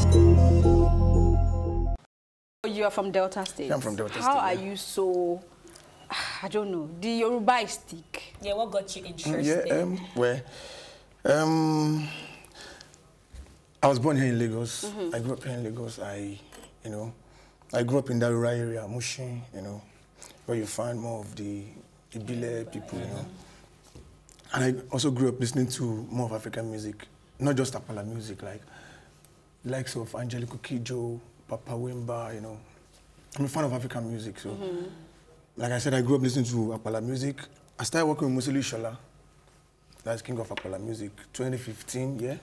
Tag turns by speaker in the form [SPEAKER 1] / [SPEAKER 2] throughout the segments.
[SPEAKER 1] You are from Delta State.
[SPEAKER 2] I'm from Delta State.
[SPEAKER 1] How are you so, I don't know, the Yoruba is thick?
[SPEAKER 3] Yeah, what got you interested?
[SPEAKER 2] I was born here in Lagos. I grew up here in Lagos. I grew up in that rural area, Mushin, where you find more of the Ibile people, And I also grew up listening to more of African music, not just Apala music, like likes of Angelico Kidjo, Papa Wemba, I'm a fan of African music, so like I said, I grew up listening to Apala music. I started working with Musili Shola, that's king of Apala music, 2015, yeah?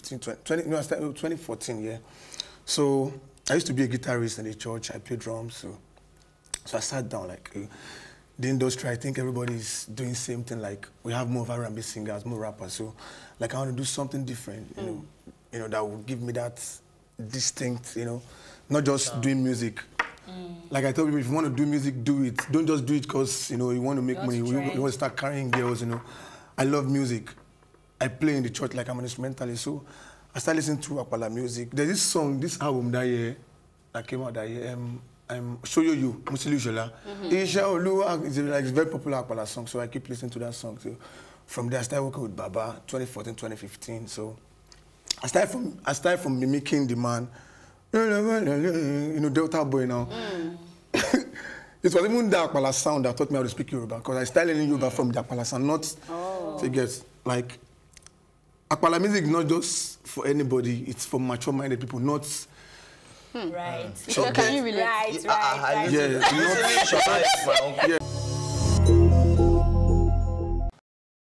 [SPEAKER 2] 2014, yeah. So I used to be a guitarist in the church, I play drums, so I sat down, like, the industry, I think everybody's doing the same thing, like, we have more R&B singers, more rappers, so, like, I want to do something different, that would give me that distinct, not just doing music. Like I tell people, if you want to do music, do it. Don't just do it because, you want to make money. You want to start carrying girls, I love music. I play in the church like I'm an instrumentalist, so I started listening to Apala music. There's this song, this album that year, that came out that year, Show You, Musili Shola. It's like a very popular Apala song, so I keep listening to that song. So from there, I started working with Baba, 2014, 2015. So I started from mimicking the man, Delta boy now. It was even the Apala sound that taught me how to speak Yoruba, because I started learning Yoruba from the Apala sound, not to get, like, Apala music is not just for anybody, it's for mature-minded people, not...
[SPEAKER 3] Right.
[SPEAKER 1] So can you relate?
[SPEAKER 3] Right.
[SPEAKER 2] Yeah,